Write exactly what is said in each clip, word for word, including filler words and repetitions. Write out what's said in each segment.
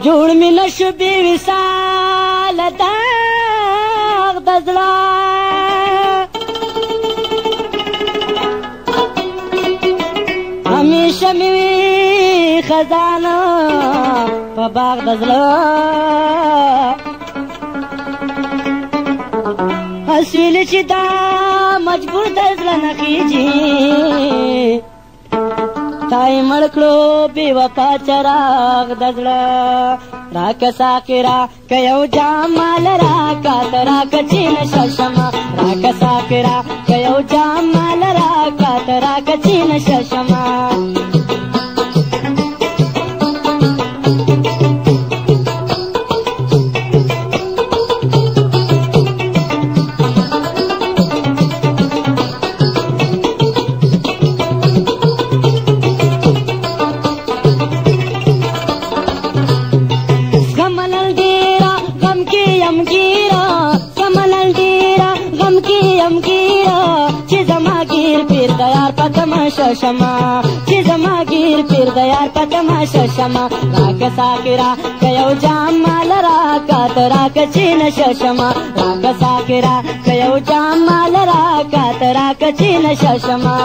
جوړ می نشو بی وصال داغ دزلا همیشه می خزانه په باغ دزلا اسویل چې دا مجبور دزلا نخیجی تای مړکړو بی وفا چراغ دزړه راک ساکرا کيو جامال راکا ترا کچین ششما راک ساکرا کيو جامال راکا ترا کچین ششما شما چې زما گیر پیر د یار په تماشا شما راک ساکرا کيو جامال راکا ترا کچین ششما راک ساکرا کيو جامال راکا ترا کچین ششما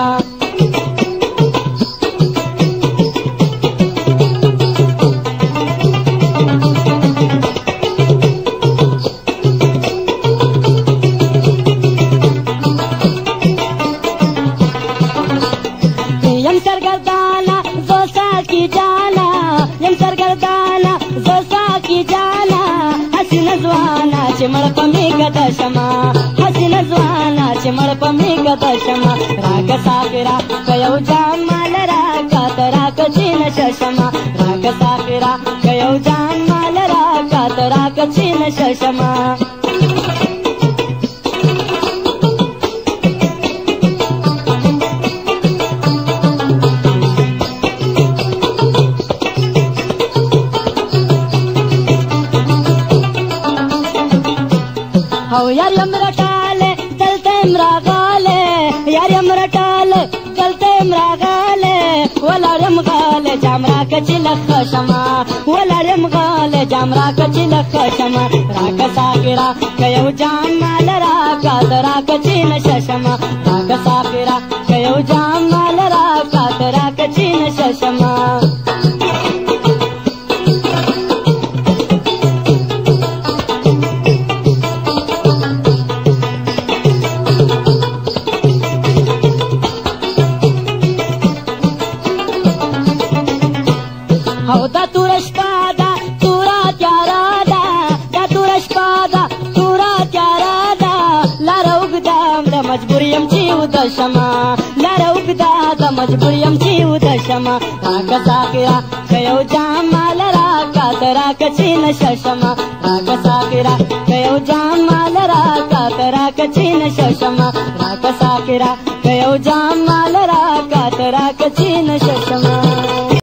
मड़ पमी गदा शमा हसीन जवाना चिमड़ पमी गदा शमा राग साकरा कयो जामाल राका तरा कचीन शशमा राग साकरा कयो जामाल राका तरा कचीन शशमा यार यमरटाले चलते मरागाले यार यमरटाले चलते मरागाले वला रमगाले जामरा कचिल खशमा वला रमगाले जामरा कचिल खशमा राग साकरा कयो जामाल राका तरा कचिन शशमा राग साकरा कयो जामाल राका तरा कचिन शशमा دا تورش پادا تورا تیارا دا دا تورش پادا تورا تیارا دا لارو گدام دا مجبوریم چیو دا شما لارو گدا دا مجبوریم چیو دا شما راک ساکرا کيو جامال راکا ترا کچین ششما راک ساکرا کيو جامال راکا ترا کچین ششما راک ساکرا کيو جامال راکا ترا کچین ششما